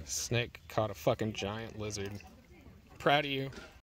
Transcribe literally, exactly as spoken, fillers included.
Snake caught a fucking giant lizard. Proud of you.